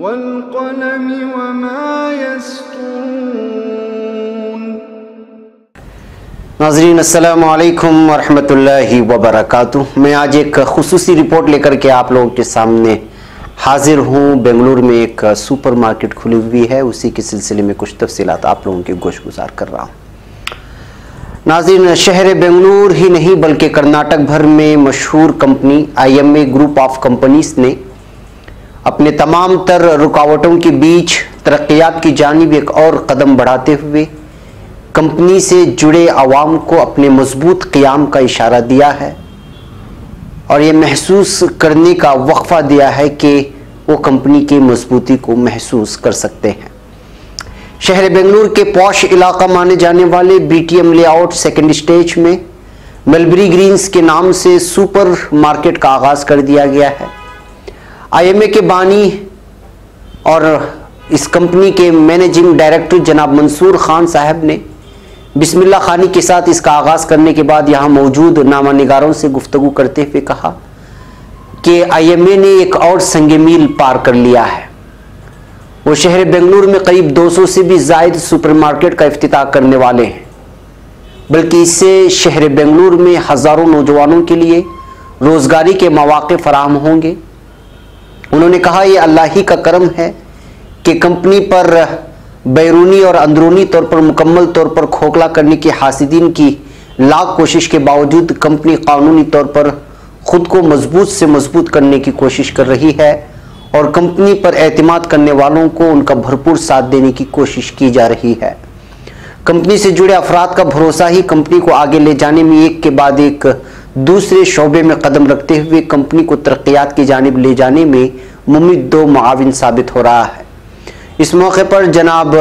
वल्क़लमि वमा यस्तुरून। नाज़रीन अस्सलामु अलैकुम वरहमतुल्लाहि वबरकातुह। मैं आज एक खुसूसी रिपोर्ट लेकर के आप लोगों के सामने हाजिर हूँ। बेंगलुरु में एक सुपरमार्केट खुली हुई है, उसी के सिलसिले में कुछ तफसीलात आप लोगों के गोशगुजार कर रहा हूँ। नाज़रीन, शहर बेंगलुरु ही नहीं बल्कि कर्नाटक भर में मशहूर company IMA group of companies ने अपने तमाम तर रुकावटों के बीच तरक्कियात की जानिब एक और कदम बढ़ाते हुए कंपनी से जुड़े अवाम को अपने मजबूत क़याम का इशारा दिया है और ये महसूस करने का वक्फा दिया है कि वो कंपनी की मजबूती को महसूस कर सकते हैं। शहर बेंगलुरु के पॉश इलाका माने जाने वाले BTM लेआउट सेकंड स्टेज में मलबरी ग्रीन्स के नाम से सुपर मार्केट का आगाज कर दिया गया है। IMA के बानी और इस कंपनी के मैनेजिंग डायरेक्टर जनाब मंसूर खान साहब ने बिस्मिल्लाह खानी के साथ इसका आगाज करने के बाद यहाँ मौजूद नामानिगारों से गुफ्तगू करते हुए कहा कि IMA ने एक और संगे मील पार कर लिया है। वो शहर बेंगलुरु में करीब 200 से भी ज़ायद सुपरमार्केट का इफ्तिताह करने वाले हैं, बल्कि इससे शहर बेंगलुरु में हज़ारों नौजवानों के लिए रोज़गारी के मौक़े फराहम होंगे। उन्होंने कहा यह अल्लाह ही का करम है कि कंपनी पर बैरूनी और अंदरूनी तौर पर मुकम्मल तौर पर खोखला करने की हासिदीन की लाख कोशिश के बावजूद कंपनी कानूनी तौर पर खुद को मजबूत से मजबूत करने की कोशिश कर रही है और कंपनी पर एतमाद करने वालों को उनका भरपूर साथ देने की कोशिश की जा रही है। कंपनी से जुड़े अफराद का भरोसा ही कंपनी को आगे ले जाने में एक के बाद एक दूसरे शोबे में कदम रखते हुए कंपनी को तरक्कियात की जानिब ले जाने में मुमिद मुआविन साबित हो रहा है। इस मौके पर जनाब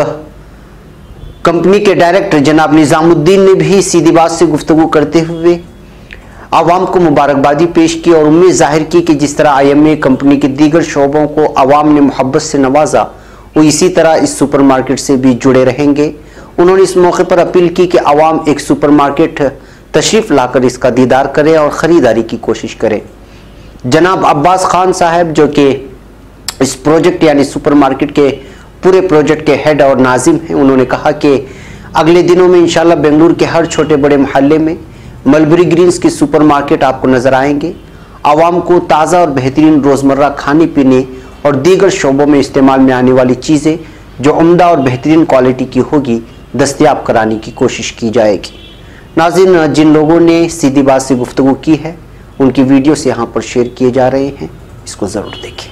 कंपनी के डायरेक्टर जनाब निज़ामुद्दीन ने भी सीधी बात से गुफ्तगू करते हुए आवाम को मुबारकबादी पेश की और उम्मीद जाहिर की कि जिस तरह IMA कंपनी के दीगर शोबों को आवाम ने मोहब्बत से नवाजा, वो इसी तरह इस सुपरमार्केट से भी जुड़े रहेंगे। उन्होंने इस मौके पर अपील की कि आवाम एक सुपरमार्केट तशरीफ़ लाकर इसका दीदार करें और ख़रीदारी की कोशिश करें। जनाब अब्बास खान साहब जो कि इस प्रोजेक्ट यानी सुपरमार्केट के पूरे प्रोजेक्ट के हेड और नाजिम हैं, उन्होंने कहा कि अगले दिनों में इंशाल्लाह बेंगलुरु के हर छोटे बड़े मोहल्ले में मलबरी ग्रीन्स के सुपरमार्केट आपको नज़र आएंगे। आवाम को ताज़ा और बेहतरीन रोज़मर्रा खाने पीने और दीगर शोबों में इस्तेमाल में आने वाली चीज़ें जो उम्दा और बेहतरीन क्वालिटी की होगी दस्तयाब कराने की कोशिश की जाएगी। नाज़रीन, जिन लोगों ने सीधी बात से गुफ्तगू की है उनकी वीडियोस यहाँ पर शेयर किए जा रहे हैं, इसको ज़रूर देखें।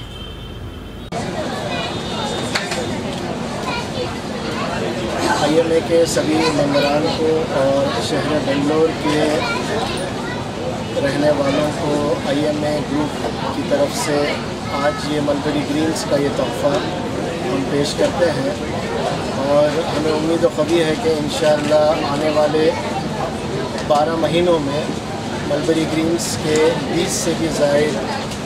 IMA के सभी मेंबरान को और शहर बेंगलुरु के रहने वालों को IMA ग्रुप की तरफ से आज ये मलबरी ग्रीन्स का ये तोहफ़ा हम पेश करते हैं और हमें उम्मीद ख़ुदी है कि इंशाअल्लाह आने वाले 12 महीनों में मलबरी ग्रीन्स के 20 से भी ज़ायद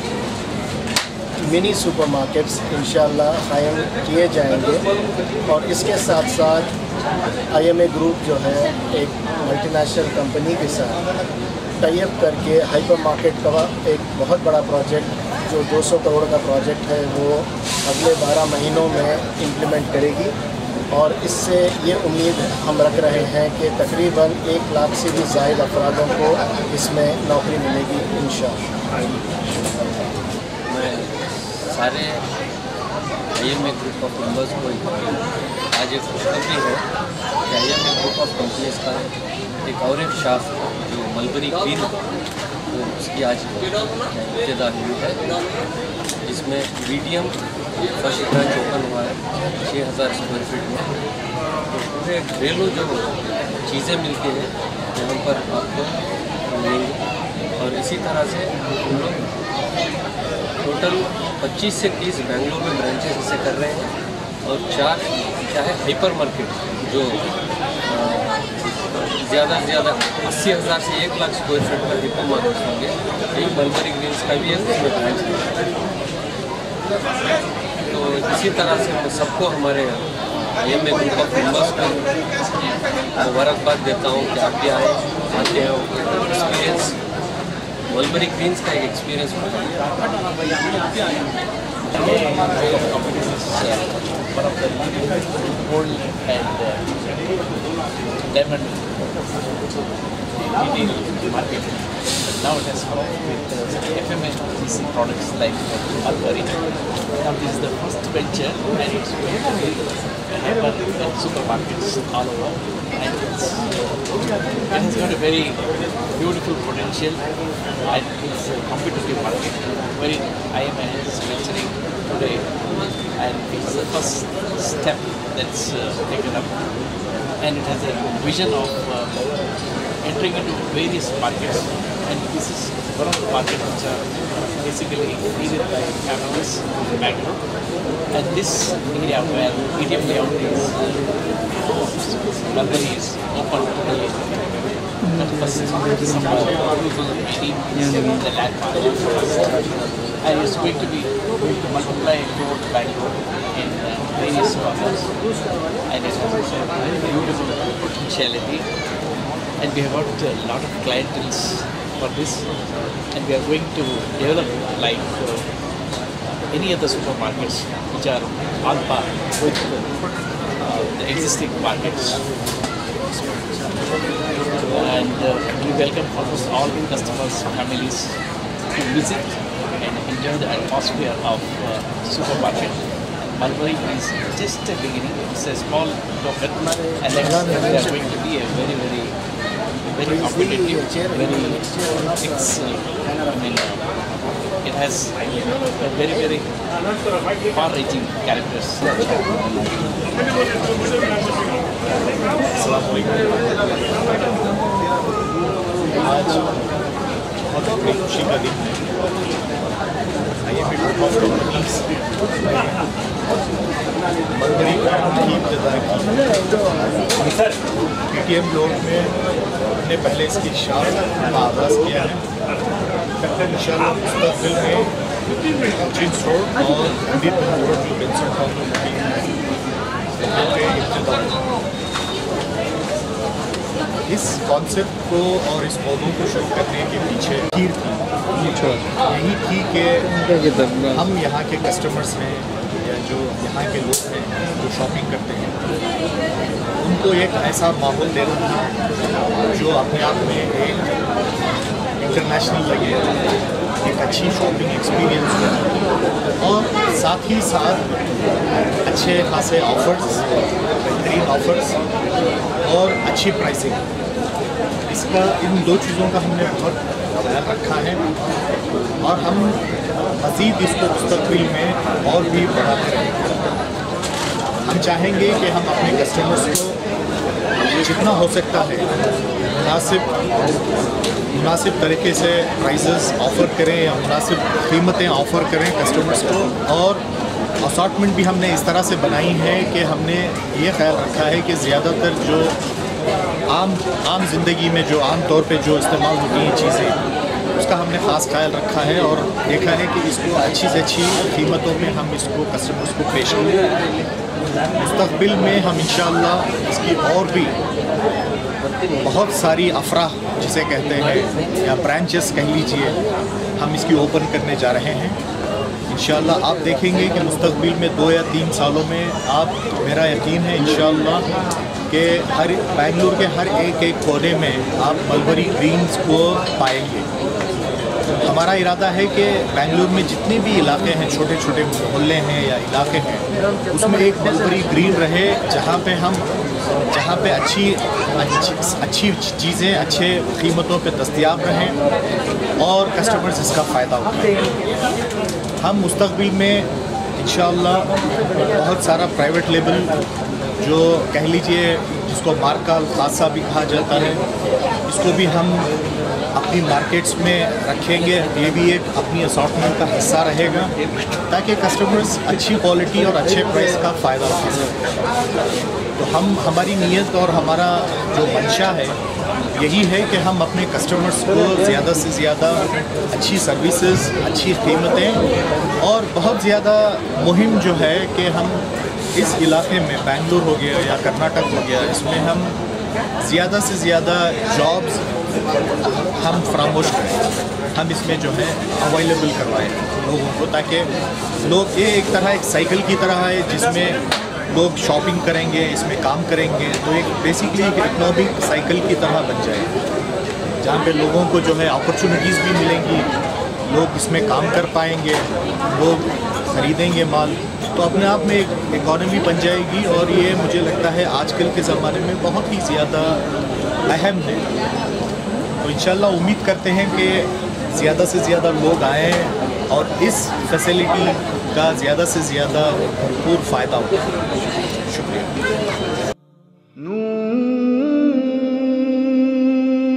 मिनी सुपरमार्केट्स इंशाअल्लाह क़ायम किए जाएंगे और इसके साथ साथ IMA ग्रुप जो है एक मल्टीनेशनल कंपनी के साथ टाई अप करके हाइपर मार्केट का एक बहुत बड़ा प्रोजेक्ट जो 200 करोड़ का प्रोजेक्ट है वो अगले 12 महीनों में इम्प्लीमेंट करेगी और इससे ये उम्मीद हम रख रहे हैं कि तकरीबन 1 लाख से भी ज़ायद अफरादों को इसमें नौकरी मिलेगी इंशाअल्लाह। मैं सारे IMA ग्रुप ऑफ मेंबर्स को आज एक खुशखबरी है कि IMA ग्रुप ऑफ कंपनीज का एक और एक शाख जो मलबरी ग्रीन तो उसकी आज इब्तिदा हुई है, जिसमें BTM फर्स्ट ब्रांच ओपन हुआ है 6000 स्क्वायर फीट में। तो पूरे घरेलू जो चीज़ें मिलती हैं यहाँ पर आपको मिलेंगी और इसी तरह से हम लोग टोटल 25 से 30 बेंगलुरु में ब्रांचेस इसे कर रहे हैं और 4 चाहे हाइपर मार्केट जो ज़्यादा से ज़्यादा 80,000 से 1 लाख स्क्वायर फीट का हाइपर मार्केट होंगे। एक मलबरी ग्रीन्स का भी है उसमें ब्रांच है। तो इसी तरह से मैं सबको हमारे IMA ग्रुप ऑफ मेंबर्स को मुबारकबाद देता हूँ कि आप भी आए आते हैं एक्सपीरियंस मलबरी ग्रीन्स का एक experience One of the leading gold and diamond retail market. Now it has come with FMCG products like Mulberry. Now this is the first venture and it's going to be happen in supermarkets all over. And it has got a very beautiful potential and it's a competitive market wherein IMA is venturing today, and it's the first step that's taken up, and it has a vision of entering into various markets, and this is one of the markets which are basically needed by families in Bangalore, and this area where medium layout is Mulberry is open today. At first December 2018 is the landmark, and it's going to multiply throughout Bangalore in various corners, and it has a beautiful potentiality, and we have got a lot of clientele for this, and we are going to develop like any other supermarkets which are on par with the existing markets. And we welcome almost all customers, families to visit and enjoy the atmosphere of supermarket. Mulberry is just a beginning. It's a small token, and they are going to be a very competitive, it has a very far-reaching characters. आज बहुत बड़ी खुशी का दिन है। IMA group of companies mulberry brand की इब्तिदा की। PTM रोड में हमने पहले इसकी शॉप का आगाज़ किया है। इंशाअल्लाह मुस्तक़बिल में जींस रोड और रोड जो बेंसन टाउन में लगी है यहाँ पे इब्तिदा। इस कॉन्सेप्ट को और इस पौधों को शुरू करने के पीछे खीर थी, यही थी कि हम यहाँ के कस्टमर्स हैं या जो यहाँ के लोग हैं जो शॉपिंग करते हैं, उनको एक ऐसा माहौल देना था जो अपने आप में एक इंटरनेशनल लगे, एक अच्छी शॉपिंग एक्सपीरियंस हो, और साथ ही साथ अच्छे खासे ऑफ़र्स, बेहतरीन ऑफ़र्स और अच्छी प्राइसिंग। इसका इन दो चीज़ों का हमने बहुत ख्याल रखा है और हम मज़ीद इसको मुस्तक़बिल में और भी बढ़ाते रहेंगे। हम चाहेंगे कि हम अपने कस्टमर्स को जितना हो सकता है मुनासिब तरीके से प्राइसेस ऑफ़र करें या मुनासिब कीमतें ऑफ़र करें कस्टमर्स को, और असॉर्टमेंट भी हमने इस तरह से बनाई है कि हमने ये ख्याल रखा है कि ज़्यादातर जो आम ज़िंदगी में जो आम तौर पे जो इस्तेमाल होती हैं चीज़ें, उसका हमने ख़ास ख्याल रखा है और देखा है कि इसको अच्छी से अच्छी कीमतों में हम इसको कस्टमर्स को पेश करें। मुस्तक़बिल में हम इंशाअल्लाह इसकी और भी बहुत सारी अफराह जिसे कहते हैं या ब्रांचेस कह लीजिए, हम इसकी ओपन करने जा रहे हैं। इंशाअल्लाह आप देखेंगे कि मुस्तक़बिल में 2 या 3 सालों में आप, मेरा यकीन है इंशाअल्लाह कि हर बेंगलुरु के हर एक कोने में आप मलबरी ग्रीन्स को पाएंगे। हमारा इरादा है कि बेंगलुरु में जितने भी इलाके हैं, छोटे छोटे मोहल्ले हैं या इलाके हैं, उसमें एक मलबरी ग्रीन रहे जहाँ पे अच्छी चीज़ें अच्छे कीमतों पे दस्तयाब रहें और कस्टमर्स इसका फ़ायदा उठाएं। हम मुस्तक़बिल में इंशाअल्लाह बहुत सारा प्राइवेट लेबल जो कह लीजिए जिसको मार्का खासा भी कहा जाता है, इसको भी हम अपनी मार्केट्स में रखेंगे। ये भी एक अपनी असॉर्टमेंट का हिस्सा रहेगा ताकि कस्टमर्स अच्छी क्वालिटी और अच्छे प्राइस का फ़ायदा उठा सकें। तो हमारी नीयत और हमारा जो मंशा है यही है कि हम अपने कस्टमर्स को ज़्यादा से ज़्यादा अच्छी सर्विसेज, अच्छी कीमतें और बहुत ज़्यादा मुहिम जो है कि हम इस इलाके में बेंगलुरु हो गया या कर्नाटक हो गया, इसमें हम ज़्यादा से ज़्यादा जॉब्स हम फरामोश करें। हम इसमें जो है अवेलेबल करवाएं लोगों को, ताकि लोग ये एक तरह एक साइकिल की तरह है जिसमें लोग शॉपिंग करेंगे, इसमें काम करेंगे, तो एक बेसिकली एक इकोनॉमिक साइकिल की तरह बन जाए, जहाँ पे लोगों को जो है अपॉर्चुनिटीज़ भी मिलेंगी, लोग इसमें काम कर पाएंगे, लोग ख़रीदेंगे माल, तो अपने आप में एक इकॉनमी बन जाएगी। और ये मुझे लगता है आजकल के ज़माने में बहुत ही ज़्यादा अहम है। तो इंशाल्लाह उम्मीद करते हैं कि ज़्यादा से ज़्यादा लोग आएँ और इस फैसिलिटी का ज़्यादा से ज़्यादा भरपूर फ़ायदा उठाएं। शुक्रिया।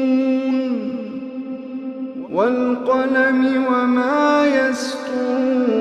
वल क़लम वमा यस्तूरून।